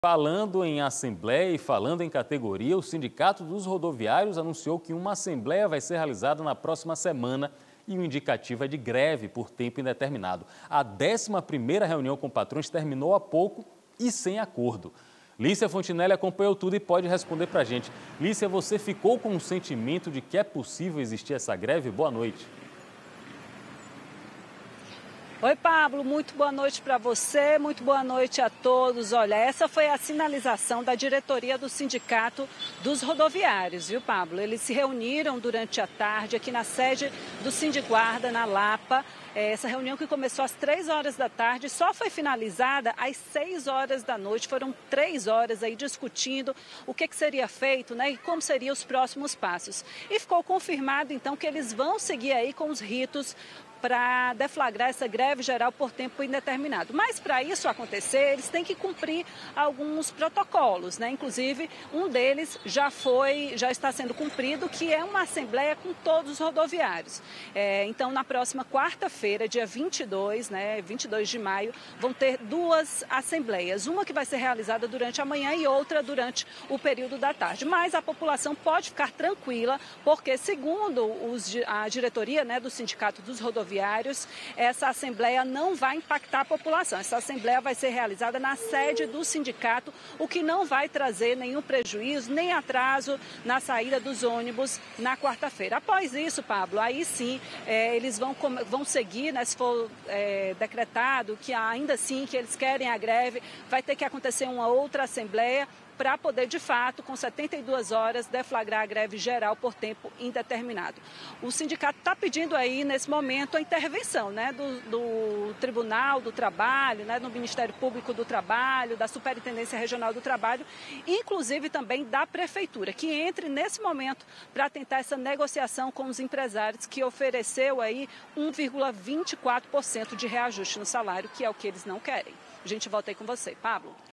Falando em assembleia e falando em categoria, o Sindicato dos Rodoviários anunciou que uma assembleia vai ser realizada na próxima semana e o indicativo é de greve por tempo indeterminado. A 11ª reunião com patrões terminou há pouco e sem acordo. Lícia Fontinelli acompanhou tudo e pode responder para a gente. Lícia, você ficou com o sentimento de que é possível existir essa greve? Boa noite. Oi, Pablo, muito boa noite para você, muito boa noite a todos. Olha, essa foi a sinalização da diretoria do Sindicato dos Rodoviários, viu, Pablo? Eles se reuniram durante a tarde aqui na sede do Sindiguarda, na Lapa. Essa reunião que começou às 3 horas da tarde só foi finalizada às 6 horas da noite. Foram 3 horas aí discutindo o que seria feito, né, e como seriam os próximos passos. E ficou confirmado, então, que eles vão seguir aí com os ritos para deflagrar essa greve geral por tempo indeterminado. Mas para isso acontecer, eles têm que cumprir alguns protocolos, né? Inclusive, um deles já está sendo cumprido, que é uma assembleia com todos os rodoviários. Então, na próxima quarta-feira, dia 22, né, 22 de maio, vão ter 2 assembleias. Uma que vai ser realizada durante a manhã e outra durante o período da tarde. Mas a população pode ficar tranquila, porque segundo a diretoria, né, do Sindicato dos Rodoviários, essa assembleia não vai impactar a população. Essa assembleia vai ser realizada na sede do sindicato, o que não vai trazer nenhum prejuízo, nem atraso na saída dos ônibus na quarta-feira. Após isso, Pablo, aí sim, eles vão seguir, né, se for decretado que ainda assim que eles querem a greve, vai ter que acontecer uma outra assembleia para poder, de fato, com 72 horas, deflagrar a greve geral por tempo indeterminado. O sindicato está pedindo aí, nesse momento, a intervenção, né, do Tribunal do Trabalho, né, do Ministério Público do Trabalho, da Superintendência Regional do Trabalho, inclusive também da Prefeitura, que entre nesse momento para tentar essa negociação com os empresários, que ofereceu aí 1,24% de reajuste no salário, que é o que eles não querem. A gente volta aí com você, Pablo.